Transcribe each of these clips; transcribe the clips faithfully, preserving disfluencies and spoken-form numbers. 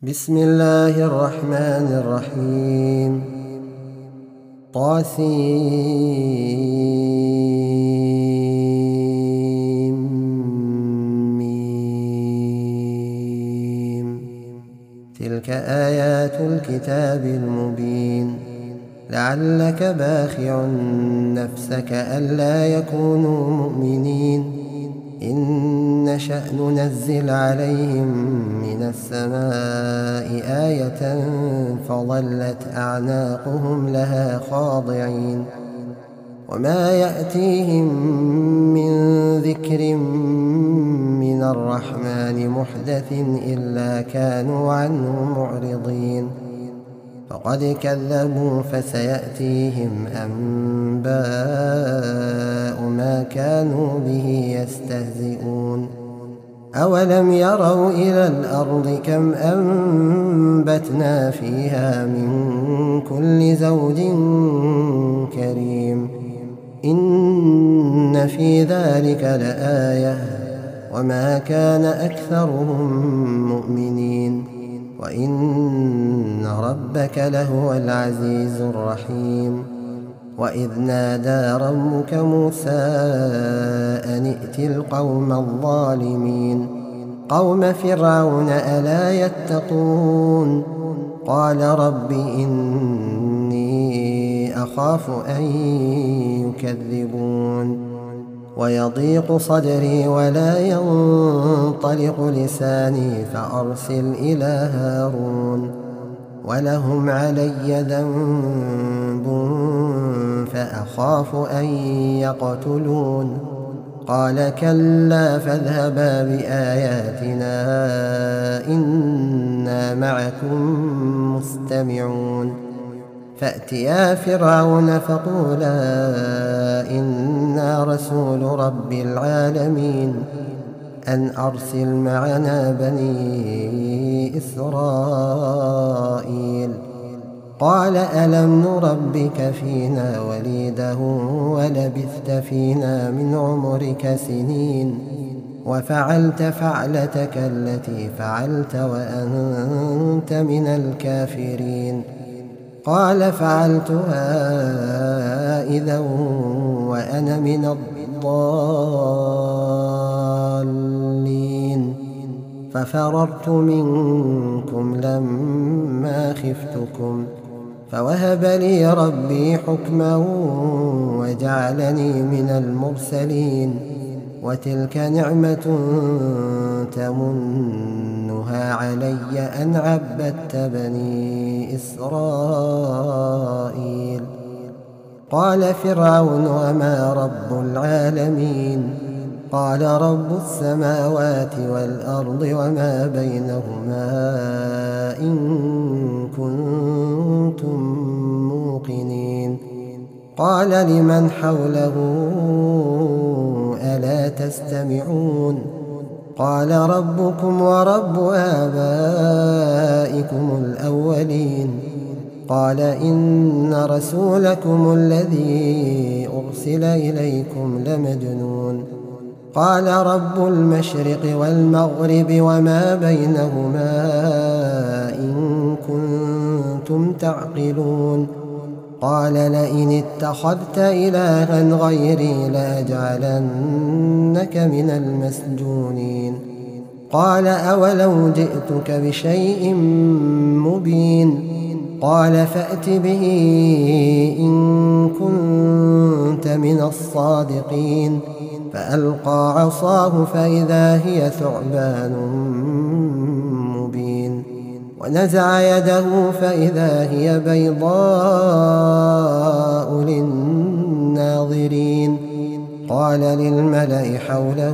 بسم الله الرحمن الرحيم. طاسيم ميم. تلك آيات الكتاب المبين. لعلك باخع نفسك ألا يكونوا مؤمنين إن نشأ ننزل عليهم من السماء آية فظلت أعناقهم لها خاضعين وما يأتيهم من ذكر من الرحمن محدث إلا كانوا عنه معرضين فقد كذبوا فسيأتيهم أنباء ما كانوا به يستهزئون. أولم يروا إلى الأرض كم أنبتنا فيها من كل زوج كريم إن في ذلك لآية وما كان أكثرهم مؤمنين وإن ربك لهو العزيز الرحيم. وإذ نادى ربك موسى أن ائت القوم الظالمين قوم فرعون ألا يتقون قال رب إني أخاف أن يكذبون ويضيق صدري ولا ينطلق لساني فأرسل إلى هارون ولهم علي ذنب فأخاف أن يقتلون قال كلا فاذهبا بآياتنا إنا معكم مستمعون فأتيا فرعون فقولا إنا رسول رب العالمين أن أرسل معنا بني إسرائيل قال ألم نربك فينا وليدا ولبثت فينا من عمرك سنين وفعلت فعلتك التي فعلت وأنت من الكافرين قال فعلتها إذا وأنا من الضالين ففررت منكم لما خفتكم فوهب لي ربي حكما وجعلني من المرسلين وتلك نعمة تمنها علي أن عبدت بني إسرائيل قال فرعون وما رب العالمين قال رب السماوات والأرض وما بينهما إن كنتم موقنين قال لمن حوله ألا تستمعون قال ربكم ورب آبائكم الأولين قال إن رسولكم الذي أرسل إليكم لمجنون قال رب المشرق والمغرب وما بينهما إن كنتم تعقلون قال لئن اتخذت إلها غيري لأجعلنك من المسجونين قال أولو جئتك بشيء مبين قال فأت به إن كنت من الصادقين فألقى عصاه فإذا هي ثعبان مبين ونزع يده فإذا هي بيضاء للناظرين قال للملأ حوله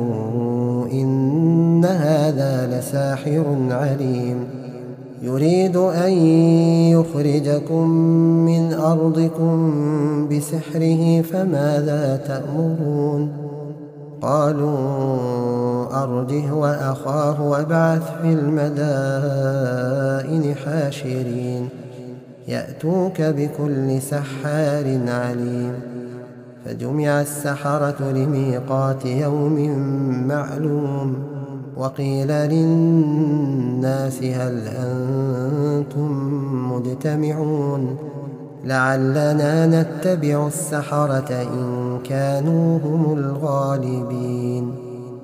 إن هذا لساحر عليم يريد أن يخرجكم من أرضكم بسحره فماذا تأمرون قالوا أرجه وأخاه وابعث في المدائن حاشرين يأتوك بكل سحار عليم فجمع السحرة لميقات يوم معلوم وقيل للناس هل أنتم مجتمعون لعلنا نتبع السحرة إن كانوا هم الغالبين.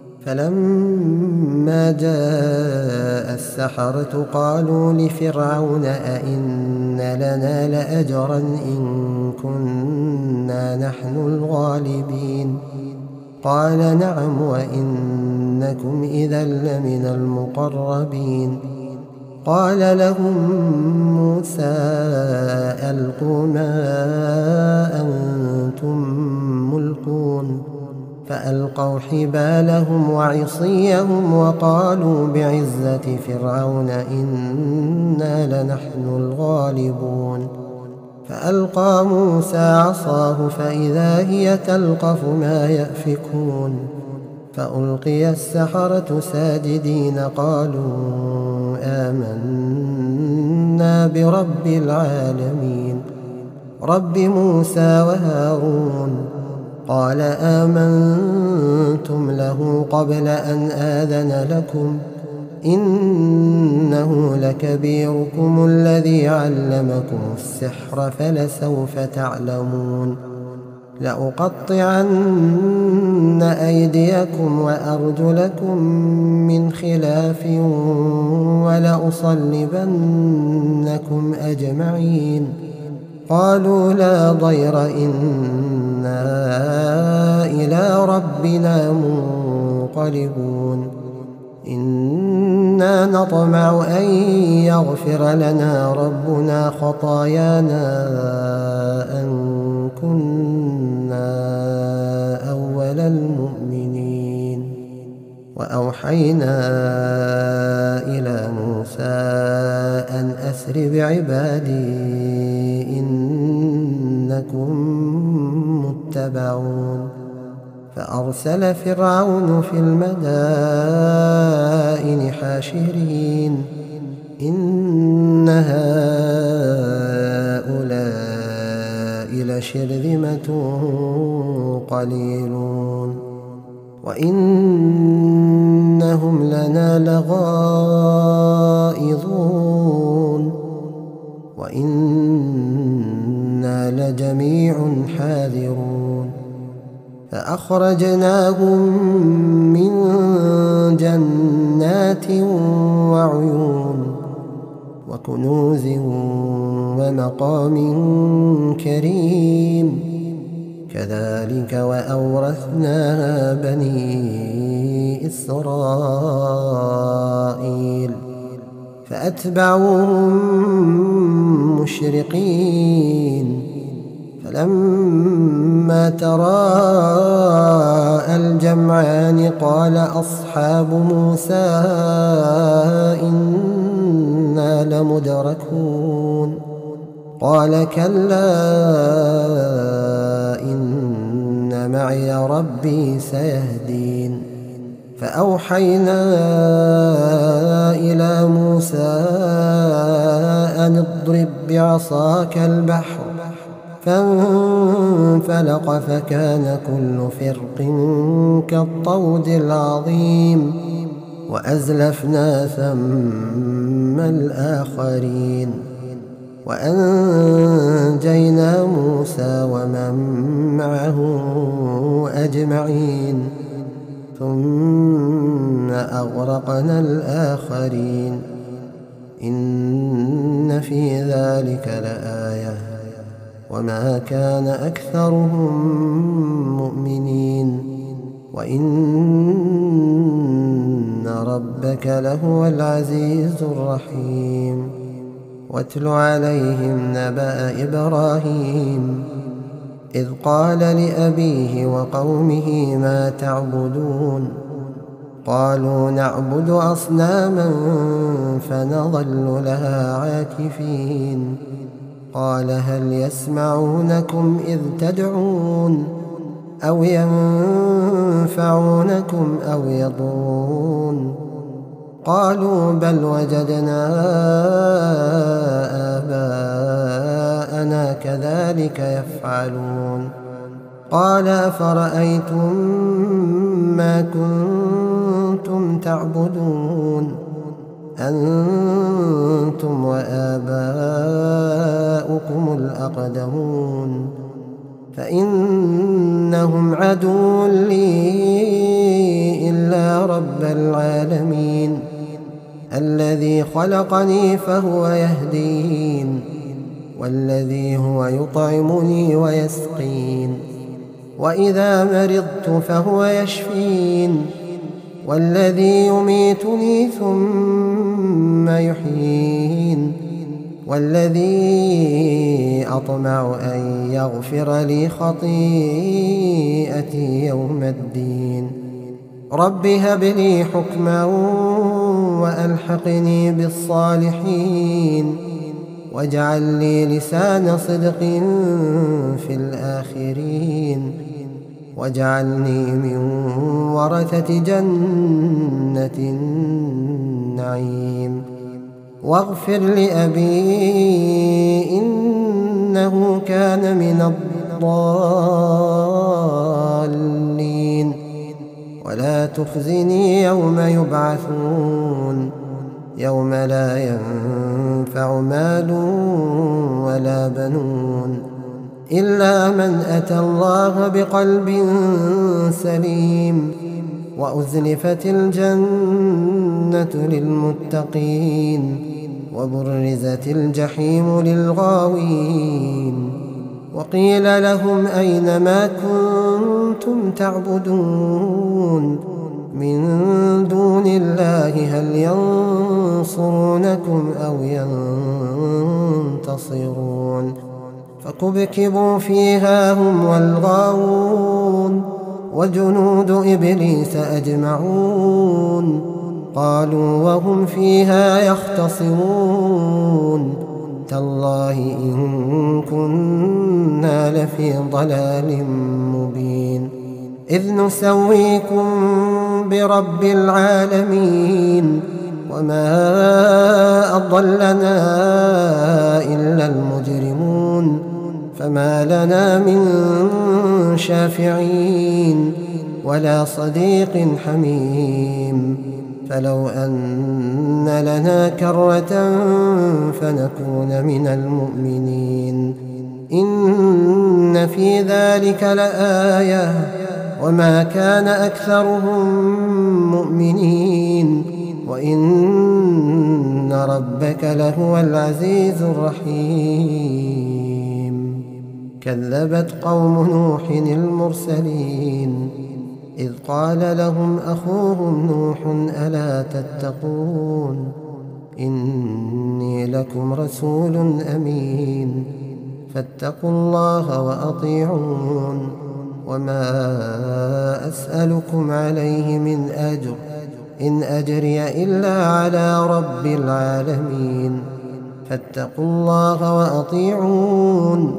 فلما جاء السحرة قالوا لفرعون أئن لنا لأجرا إن كنا نحن الغالبين. قال نعم وإنكم إذا لمن المقربين. قال لهم موسى ألقوا ما أنتم ملقون. فألقوا حبالهم وعصيهم وقالوا بعزة فرعون إنا لنحن الغالبون. فألقى موسى عصاه فإذا هي تلقف ما يأفكون. فألقي السحرة ساجدين قالوا آمنا برب العالمين رب موسى وهارون. قال آمنتم له قبل أن آذن لكم إنه لكبيركم الذي علمكم السحر فلسوف تعلمون. لأقطعن أيديكم وأرجلكم من خلاف ولأصلبنكم أجمعين. قالوا لا ضير إنا إلى ربنا منقلبون. إنا نطمع أن يغفر لنا ربنا خطايانا أن كنا أول المؤمنين. وأوحينا إلى موسى أن أسر بعبادي إنكم متبعون. فأرسل فرعون في المدائن حاشرين إن هؤلاء لشرذمة قليلون وإنهم لنا لغائظون وإنا لجميع حاذرون. فأخرجناهم من جنات وعيون وكنوز ومقام كريم. كذلك وأورثناها بني إسرائيل. فأتبعوهم مشرقين. فلما تراءى الجمعان قال أصحاب موسى إنا لمدركون. قال كلا إن معي ربي سيهدين. فأوحينا إلى موسى أن اضرب بعصاك البحر فانفلق فكان كل فرق كالطود العظيم. وأزلفنا ثم الآخرين وأنجينا موسى ومن معه أجمعين ثم أغرقنا الآخرين. إن في ذلك لآية وما كان أكثرهم مؤمنين وإن ربك لهو العزيز الرحيم. واتل عليهم نبأ إبراهيم إذ قال لأبيه وقومه ما تعبدون. قالوا نعبد أصناما فنظل لها عاكفين. قال هل يسمعونكم إذ تدعون أو ينفعونكم أو يضرون. قالوا بل وجدنا آباءنا كذلك يفعلون. قال أفرأيتم ما كنتم تعبدون أنتم وآباؤكم الأقدمون فإنهم عدو لي إلا رب العالمين الذي خلقني فهو يهدين والذي هو يطعمني ويسقين وإذا مرضت فهو يشفين والذي يميتني ثم يحيين والذي أطمع أن يغفر لي خطيئتي يوم الدين رب هب لي حكما وألحقني بالصالحين واجعل لي لسان صدق في الآخرين واجعلني من ورثة جنة النعيم واغفر لأبي إنه كان من الضالين ولا تخزني يوم يبعثون يوم لا ينفع مال ولا بنون إلا من أتى الله بقلب سليم وأزلفت الجنة للمتقين وبرزت الجحيم للغاوين وقيل لهم أين ما كنتم تعبدون من دون الله هل ينصرونكم أو ينتصرون فكبكبوا فيها هم والغاوون وجنود إبليس أجمعون قالوا وهم فيها يختصمون تالله إن كنا لفي ضلال مبين إذ نسويكم برب العالمين وما أضلنا إلا المجرمون فما لنا من شافعين ولا صديق حميم فلو أن لنا كرة فنكون من المؤمنين إن في ذلك لآية وما كان أكثرهم مؤمنين وإن ربك لهو العزيز الرحيم كذبت قوم نوح المرسلين إذ قال لهم أخوهم نوح ألا تتقون إني لكم رسول أمين فاتقوا الله وأطيعون وما أسألكم عليه من أجر إن أجري إلا على رب العالمين فاتقوا الله وأطيعون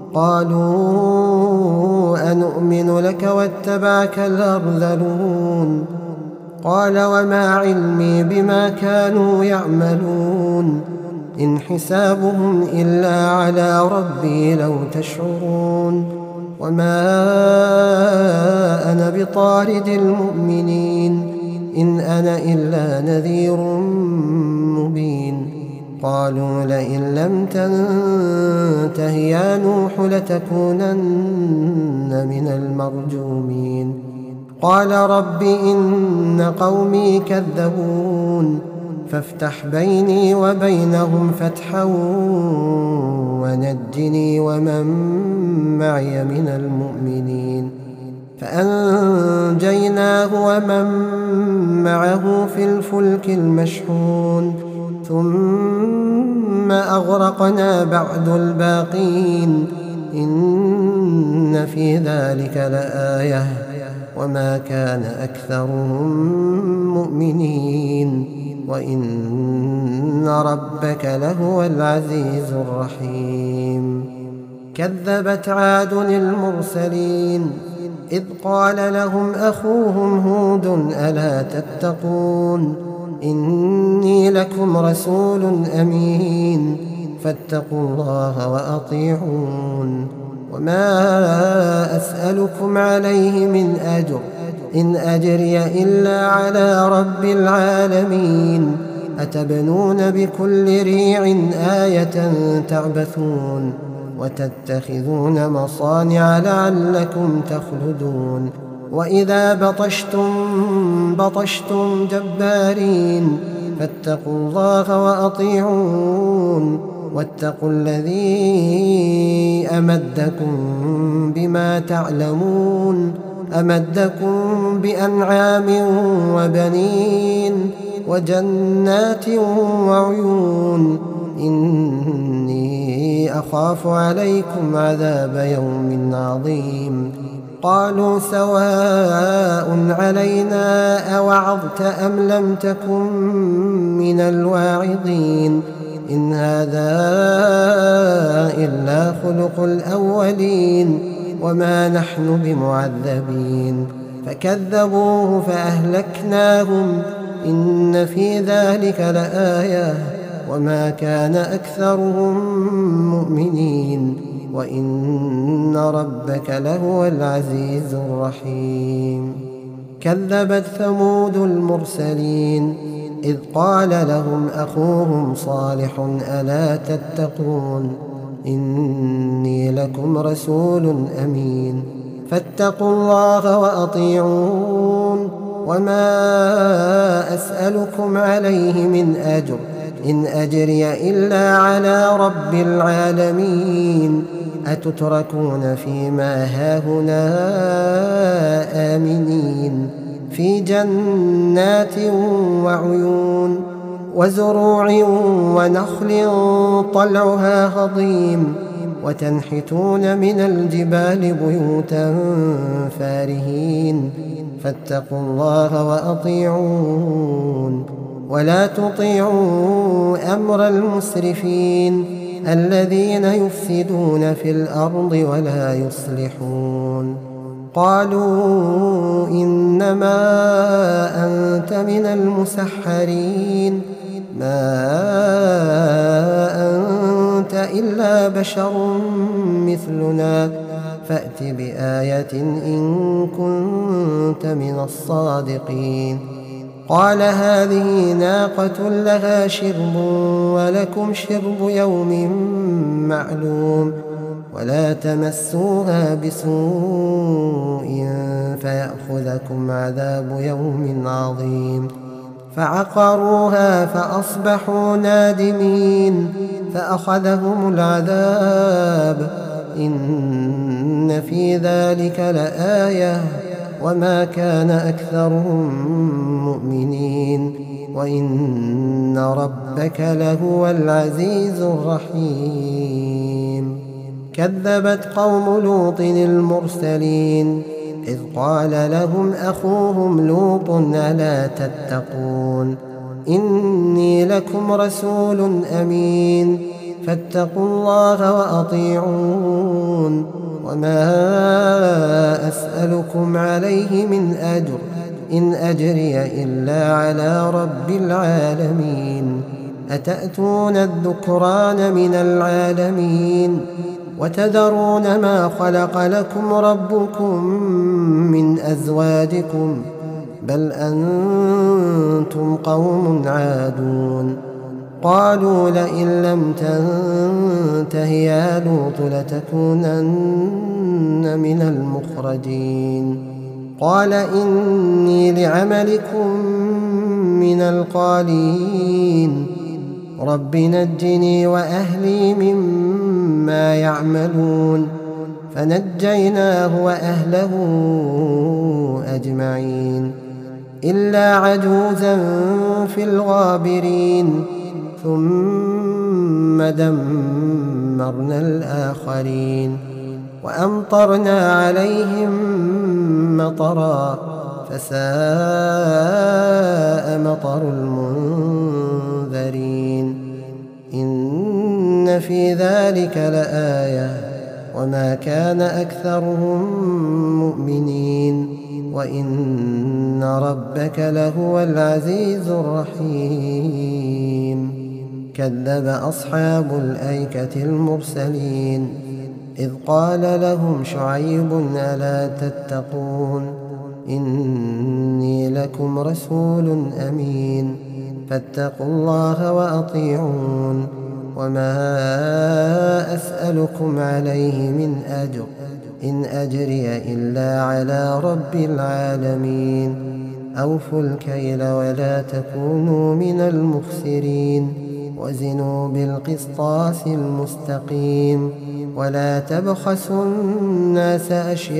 قالوا أنؤمن لك واتبعك الأرذلون قال وما علمي بما كانوا يعملون إن حسابهم إلا على ربي لو تشعرون وما أنا بطارد المؤمنين إن أنا إلا نذير مبين قالوا لئن لم تنته يا نوح لتكونن من المرجومين قال رب إن قومي كذبون فافتح بيني وبينهم فتحا ونجني ومن معي من المؤمنين فأنجيناه ومن معه في الفلك المشحون ثم أغرقنا بعد الباقين إن في ذلك لآية وما كان أكثرهم مؤمنين وإن ربك لهو العزيز الرحيم كذبت عاد المرسلين إذ قال لهم أخوهم هود ألا تتقون إني لكم رسول أمين فاتقوا الله وأطيعون وما أسألكم عليه من أجر، إن أجري إلا على رب العالمين. أتبنون بكل ريع آية تعبثون وتتخذون مصانع لعلكم تخلدون. وإذا بطشتم بطشتم جبارين، فاتقوا الله وأطيعون، واتقوا الذي أمدكم بما تعلمون، أمدكم بأنعام وبنين وجنات وعيون. إني أخاف عليكم عذاب يوم عظيم. قالوا سواء علينا أوعظت أم لم تكن من الواعظين، إن هذا إلا خلق الأولين وما نحن بمعذبين. فكذبوه فأهلكناهم، إن في ذلك لآية، وما كان أكثرهم مؤمنين، وإن ربك لهو العزيز الرحيم. كذبت ثمود المرسلين، إذ قال لهم أخوهم صالح ألا تتقون، إني لكم رسول أمين، فاتقوا الله وأطيعون، وما أسألكم عليه من أجر، إن أجري إلا على رب العالمين. أتتركون فيما هاهنا آمنين، في جنات وعيون وزروع ونخل طلعها هضيم، وتنحتون من الجبال بيوتا فارهين، فاتقوا الله وأطيعون، ولا تطيعوا أمر المسرفين الذين يفسدون في الأرض ولا يصلحون. قالوا إنما أنت من المسحرين، ما أنت إلا بشر مثلنا، فأت بآية إن كنت من الصادقين. قال هذه ناقة لها شرب ولكم شرب يوم معلوم، ولا تمسوها بسوء فيأخذكم عذاب يوم عظيم. فعقروها فأصبحوا نادمين، فأخذهم العذاب، إن في ذلك لآية، وما كان أكثرهم مؤمنين، وإن ربك لهو العزيز الرحيم. كذبت قوم لوط المرسلين، إذ قال لهم أخوهم لوط ألا تتقون، إني لكم رسول أمين، فاتقوا الله وأطيعون، وما أسألكم عليه من أجر، إن أجري إلا على رب العالمين. أتأتون الذكران من العالمين، وتذرون ما خلق لكم ربكم من أزواجكم، بل أنتم قوم عادون. قالوا لئن لم تنته يا لوط لتكونن من المخرجين. قال إني لعملكم من القالين، رب نجني وأهلي مما يعملون. فنجيناه وأهله أجمعين إلا عجوزا في الغابرين، ثم دمرنا الآخرين وأمطرنا عليهم مطرا، فساء مطر المنذرين. إن في ذلك لآية، وما كان أكثرهم مؤمنين، وإن ربك لهو العزيز الرحيم. كذب أصحاب الأيكة المرسلين، إذ قال لهم شعيب ألا تتقون إني لكم رسول أمين فاتقوا الله وأطيعون وما أسألكم عليه من أجر إن أجري إلا على رب العالمين أوفوا الكيل ولا تكونوا من المخسرين وزنوا بالقسطاس المستقيم ولا تبخسوا الناس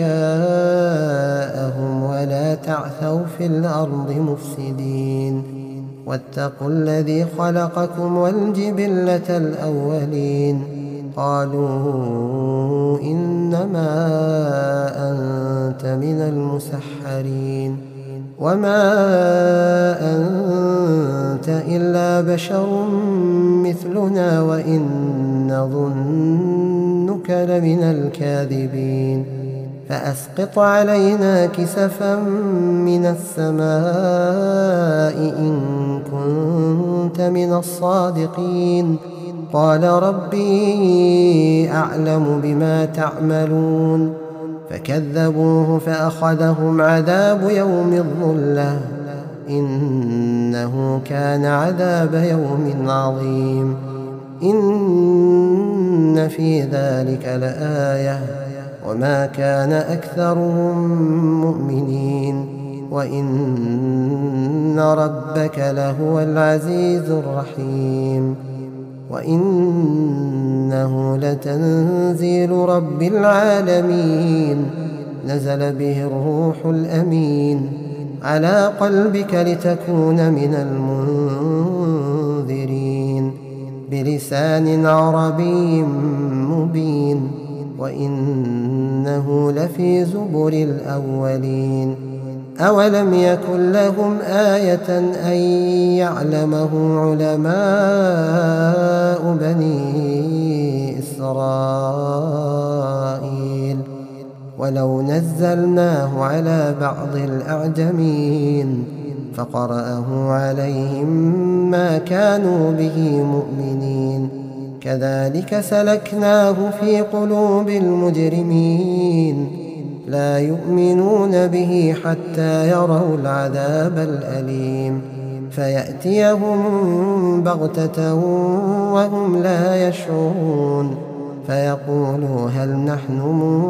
أشياءهم ولا تعثوا في الأرض مفسدين واتقوا الذي خلقكم والجبلة الأولين قالوا إنما أنت من المسحرين وما أنت إلا بشر مثلنا وإن نظنك لمن الكاذبين فأسقط علينا كسفا من السماء إن كنت من الصادقين قال ربي أعلم بما تعملون فكذبوه فأخذهم عذاب يوم الظلة إنه كان عذاب يوم عظيم إن في ذلك لآية وما كان أكثرهم مؤمنين وإن ربك لهو العزيز الرحيم وإنه لتنزيل رب العالمين نزل به الروح الأمين على قلبك لتكون من المنذرين بلسان عربي مبين وإنه لفي زبر الأولين أولم يكن لهم آية أن يعلمه علماء بني إسرائيل ولو نزلناه على بعض الأعجمين فقرأه عليهم ما كانوا به مؤمنين كذلك سلكناه في قلوب المجرمين لا يؤمنون به حتى يروا العذاب الأليم فيأتيهم بغتة وهم لا يشعرون فيقولوا هل نحن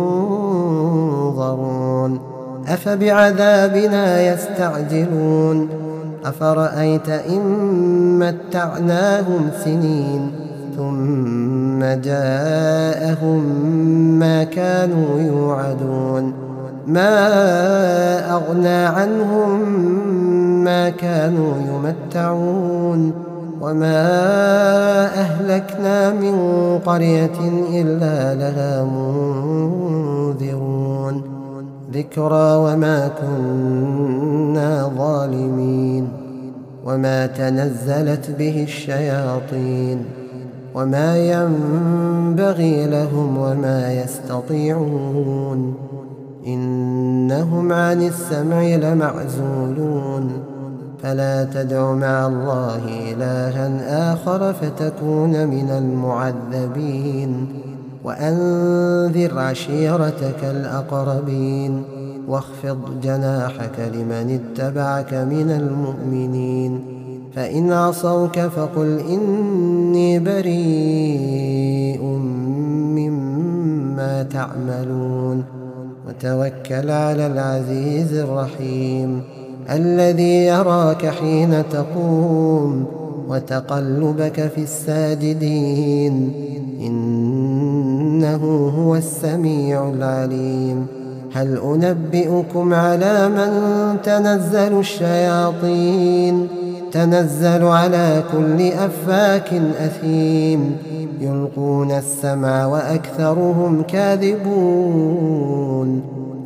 منظرون أفبعذابنا يستعجلون أفرأيت إن متعناهم سنين ثم جاءهم ما كانوا يوعدون ما أغنى عنهم ما كانوا يمتعون وما أهلكنا من قرية إلا لها منذرون ذكرى وما كنا ظالمين وما تنزلت به الشياطين وما ينبغي لهم وما يستطيعون إنهم عن السمع لمعزولون فلا تدع مع الله إلها آخر فتكون من المعذبين وأنذر عشيرتك الأقربين واخفض جناحك لمن اتبعك من المؤمنين فإن عصوك فقل إني بريء مما تعملون وتوكل على العزيز الرحيم الذي يراك حين تقوم وتقلبك في الساجدين إنه هو السميع العليم هل أنبئكم على من تنزل الشياطين تنزل على كل أفاك أثيم يلقون السمع وأكثرهم كاذبون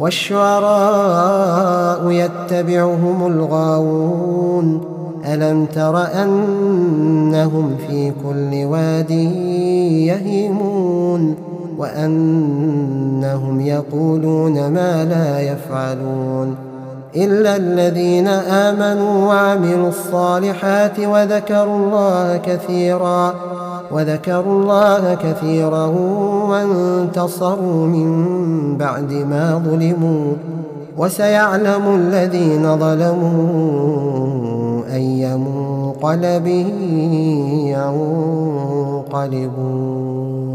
والشعراء يتبعهم الغاوون ألم تر أنهم في كل واد يهيمون وأنهم يقولون ما لا يفعلون إلا الذين آمنوا وعملوا الصالحات وذكروا الله كثيرا وذكروا الله كثيرا وانتصروا من بعد ما ظلموا وسيعلم الذين ظلموا أي منقلب ينقلبون.